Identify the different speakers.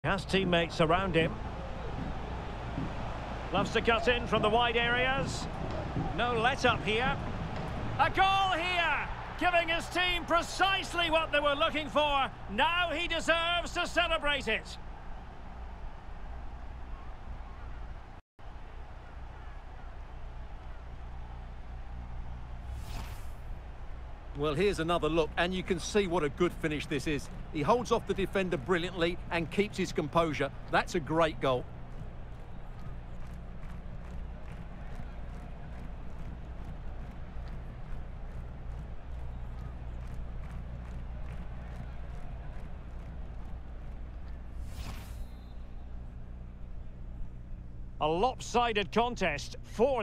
Speaker 1: Has teammates around him. Loves to cut in from the wide areas. No let-up here. A goal here! Giving his team precisely what they were looking for. Now he deserves to celebrate it.
Speaker 2: Well, here's another look, and you can see what a good finish this is. He holds off the defender brilliantly and keeps his composure. That's a great goal.
Speaker 1: A lopsided contest. 4